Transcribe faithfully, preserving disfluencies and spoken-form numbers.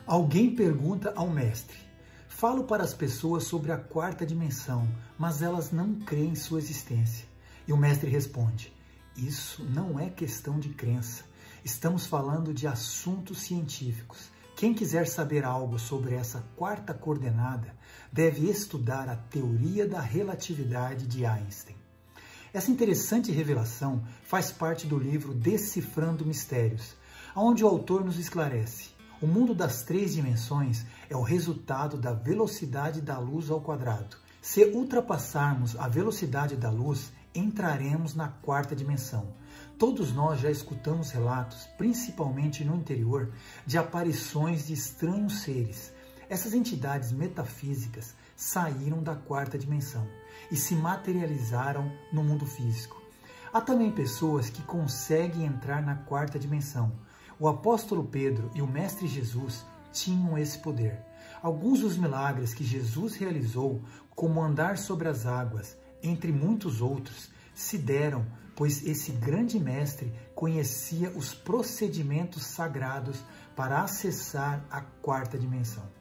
Alguém pergunta ao mestre: falo para as pessoas sobre a quarta dimensão, mas elas não creem em sua existência. E o mestre responde: isso não é questão de crença. Estamos falando de assuntos científicos. Quem quiser saber algo sobre essa quarta coordenada deve estudar a teoria da relatividade de Einstein. Essa interessante revelação faz parte do livro Decifrando Mistérios, onde o autor nos esclarece: o mundo das três dimensões é o resultado da velocidade da luz ao quadrado. Se ultrapassarmos a velocidade da luz, entraremos na quarta dimensão. Todos nós já escutamos relatos, principalmente no interior, de aparições de estranhos seres. Essas entidades metafísicas saíram da quarta dimensão e se materializaram no mundo físico. Há também pessoas que conseguem entrar na quarta dimensão. O apóstolo Pedro e o mestre Jesus tinham esse poder. Alguns dos milagres que Jesus realizou, como andar sobre as águas, entre muitos outros, se deram pois esse grande mestre conhecia os procedimentos sagrados para acessar a quarta dimensão.